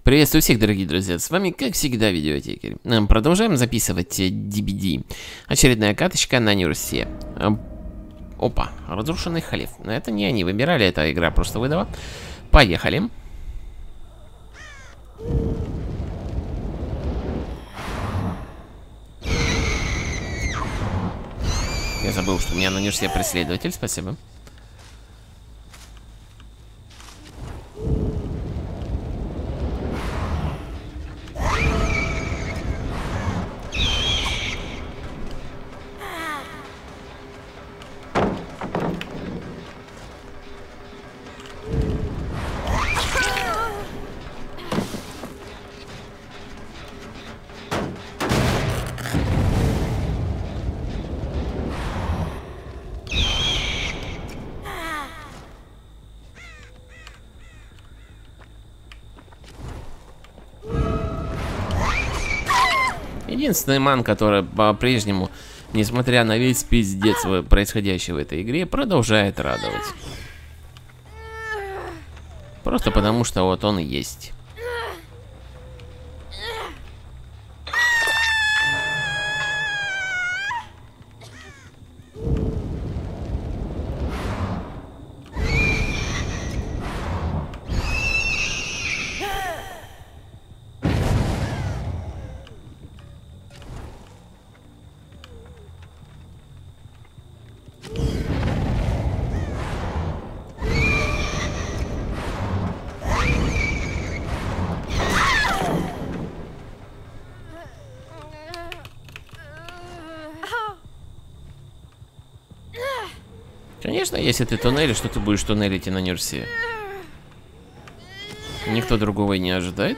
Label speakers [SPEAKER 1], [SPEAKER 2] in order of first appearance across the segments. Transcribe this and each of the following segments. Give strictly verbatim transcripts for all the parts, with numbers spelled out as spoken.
[SPEAKER 1] Приветствую всех, дорогие друзья, с вами, как всегда, Видеотекарь. Продолжаем записывать ди би ди. Очередная каточка на Нюрсе. Опа, разрушенный халиф. Это не они выбирали, эта игра просто выдала. Поехали. Я забыл, что у меня на Нюрсе преследователь, спасибо. Единственный ман, который по-прежнему, несмотря на весь пиздец происходящего в этой игре, продолжает радовать. Просто потому, что вот он и есть. Конечно, если ты туннелишь, что ты будешь туннелить и на Нюрсе. Никто другого и не ожидает.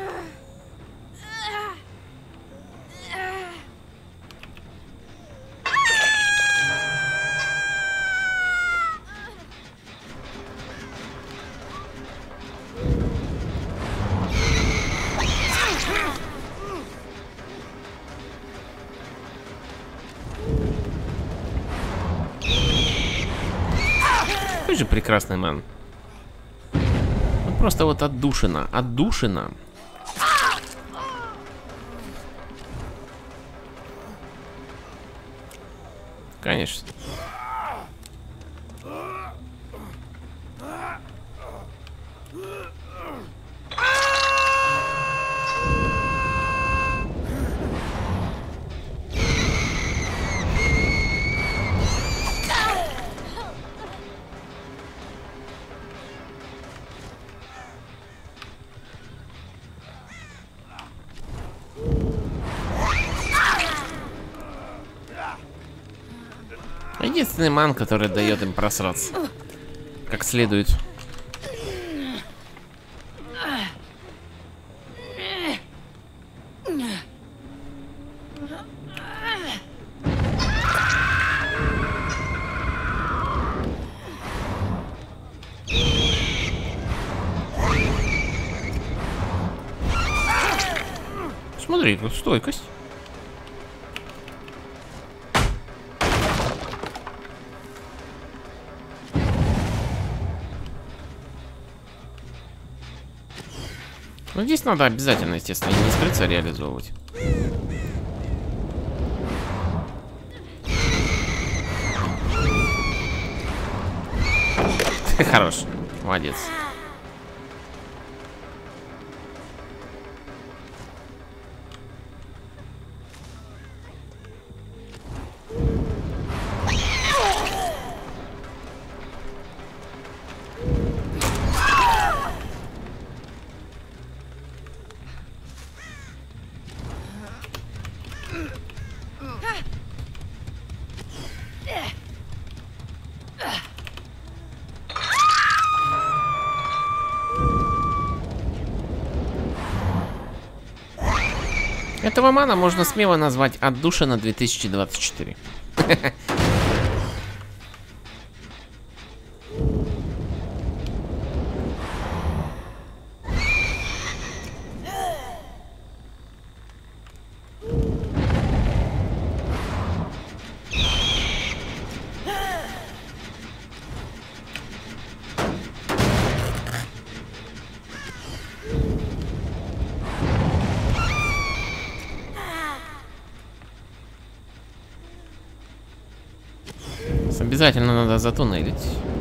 [SPEAKER 1] Какой же прекрасный ман. Он просто вот отдушина, отдушина. Конечно. Единственный ман, который дает им просраться как следует. Смотри, как стойкость. Но здесь надо обязательно, естественно, не скрыться, а реализовывать. Ты хорош, молодец. Этого мана можно смело назвать отдушина две тысячи двадцать четыре. Обязательно надо затуннелить.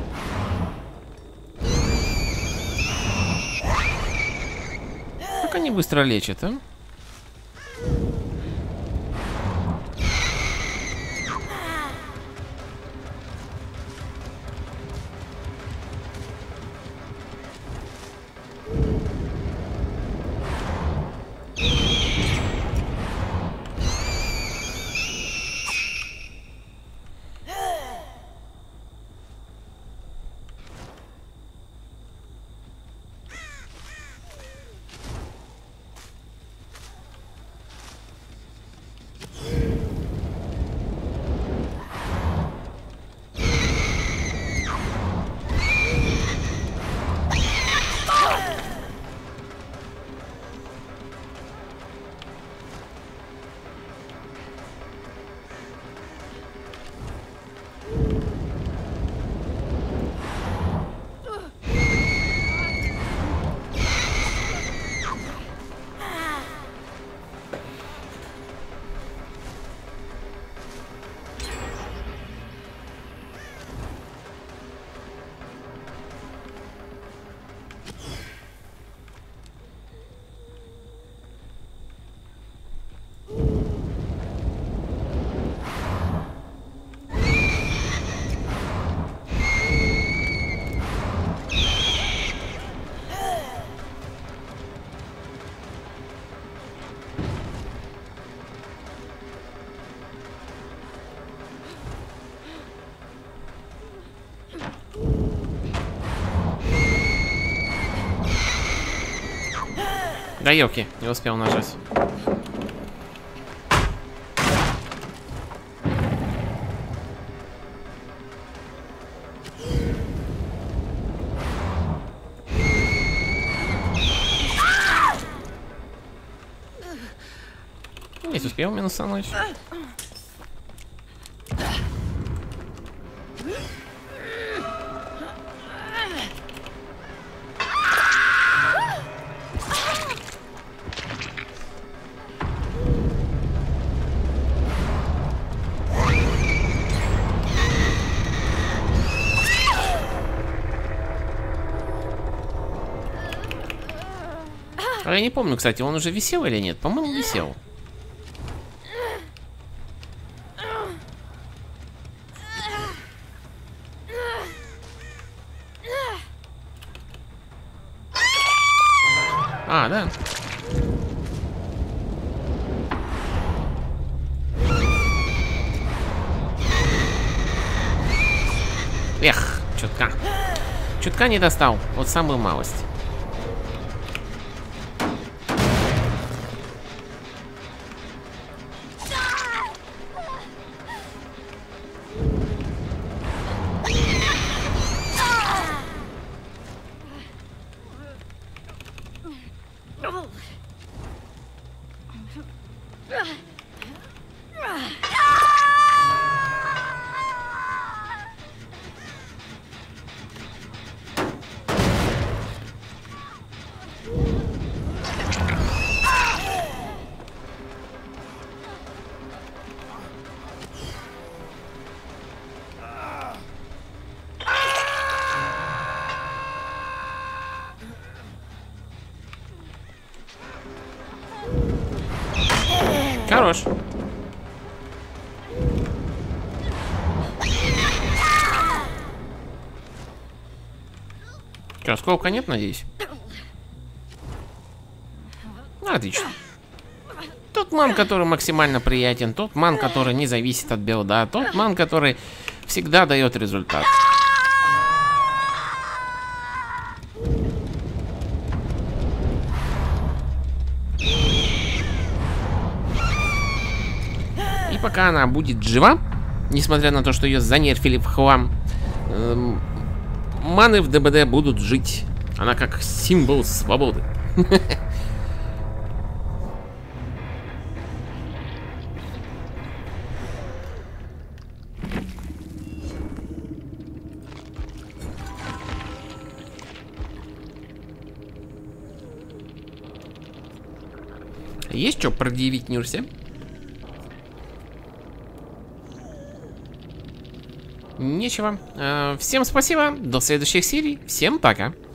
[SPEAKER 1] Как они быстро лечат, а? Да ёлки, не успел нажать. Не успел минусануть. А я не помню, кстати, он уже висел или нет? По-моему, висел. А, да. Эх, чутка. Чутка не достал. Вот самую малость. Хорош. Что, сколько нет, надеюсь? Отлично. Тот ман, который максимально приятен, тот ман, который не зависит от билда, тот ман, который всегда дает результат. И пока она будет жива, несмотря на то, что ее занерфили в хлам, эм, маны в ДБД будут жить. Она как символ свободы. Есть что предъявить Нюрсе? нечего. Э, всем спасибо, до следующих серий, всем пока.